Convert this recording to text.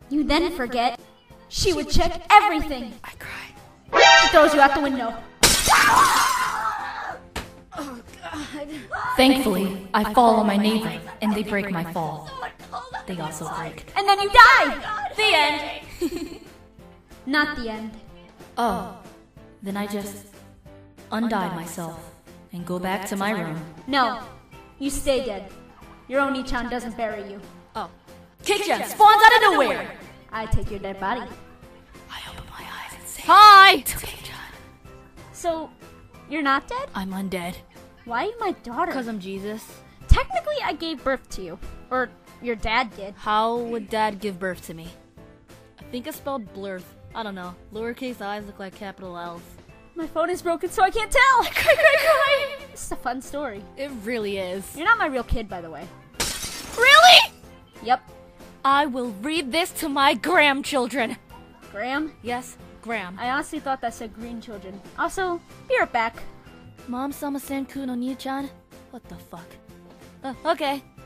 You then forget. She would check everything. I cry. She throws you out the window. Oh, God. Thankfully, I fall on my neighbor, and they break my fall. They also break. And then you die! The end! Not the end. Oh, then I just undie myself and go back to my room. No, you stay dead. Your Oni-chan doesn't bury you. Oh. Cake-Chan spawns out of nowhere! I take your dead body. I open my eyes and say, hi! To Cake-Chan. So, you're not dead? I'm undead. Why are you my daughter? Because I'm Jesus. Technically, I gave birth to you. Or, your dad did. How would Dad give birth to me? I think I spelled blurth. I don't know. Lowercase i's look like capital L's. My phone is broken, so I can't tell. Cry. This is a fun story. It really is. You're not my real kid, by the way. Really? Yep. I will read this to my grandchildren. Graham? Yes, Graham. I honestly thought that said green children. Also, be right back. Mom sama senku no ni-chan? What the fuck? Okay.